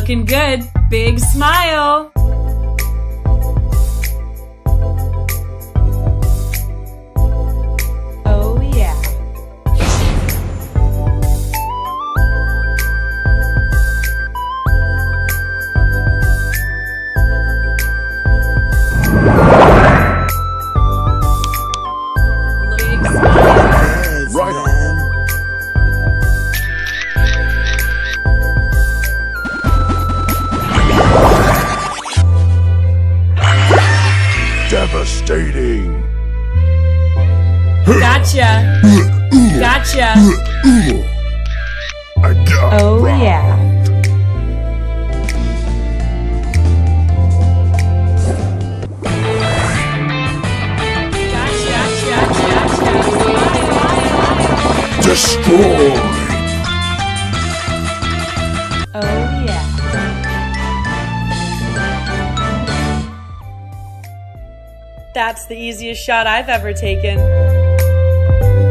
Looking good. Big smile. Oh yeah. Big smile. Right on. Devastating. Gotcha. Gotcha. I got Oh rocked. yeah. Destroyed. Oh yeah. That's the easiest shot I've ever taken.